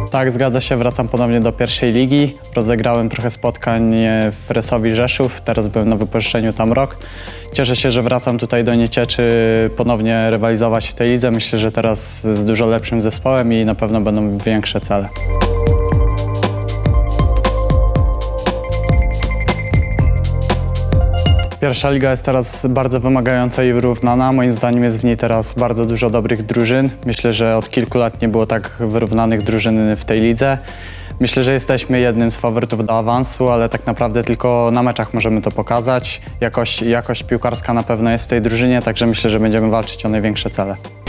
Tak, zgadza się, wracam ponownie do pierwszej ligi. Rozegrałem trochę spotkań w Resowi Rzeszów, teraz byłem na wypożyczeniu tam rok. Cieszę się, że wracam tutaj do Niecieczy ponownie rywalizować w tej lidze. Myślę, że teraz z dużo lepszym zespołem i na pewno będą większe cele. Pierwsza liga jest teraz bardzo wymagająca i wyrównana. Moim zdaniem jest w niej teraz bardzo dużo dobrych drużyn. Myślę, że od kilku lat nie było tak wyrównanych drużyn w tej lidze. Myślę, że jesteśmy jednym z faworytów do awansu, ale tak naprawdę tylko na meczach możemy to pokazać. Jakość piłkarska na pewno jest w tej drużynie, także myślę, że będziemy walczyć o największe cele.